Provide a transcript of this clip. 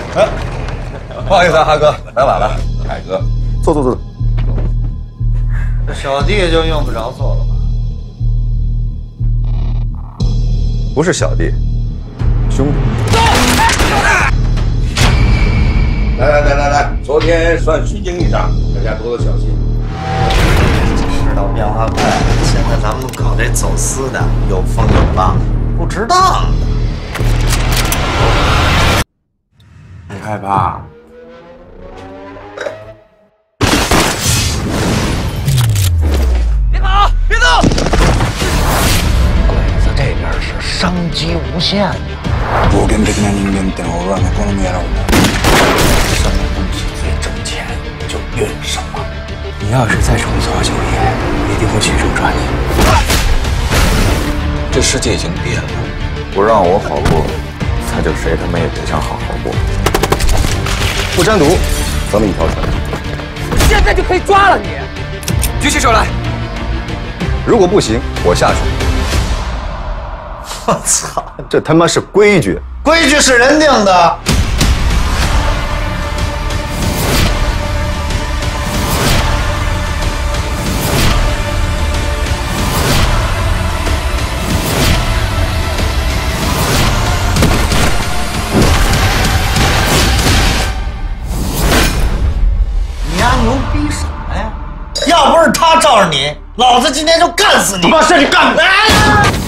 不好意思啊，哈哥，来晚了。凯哥，坐。 这小弟就用不着坐了吧？ 不是小弟，兄弟。来，昨天算虚惊一场，大家多多小心。 世道变化快，现在咱们搞这走私的有风有浪，不值当的。 别害怕。 别走！鬼子这边是商机无限的。 冒険的な人間ってのは俺はねこの野郎だ。 什么东西越挣钱就越什么。 你要是再冲错酒业，一定会去中抓你。 这世界已经变了，不让我好过，他就谁他妈也别想好好过。不沾毒，咱们一条船。 现在就可以抓了你！ 举起手来。 如果不行，我下去。 我操， 这他妈是规矩， 规矩是人定的。你丫牛逼什么呀？要不是他罩着你，老子今天就干死你！他妈是你干的！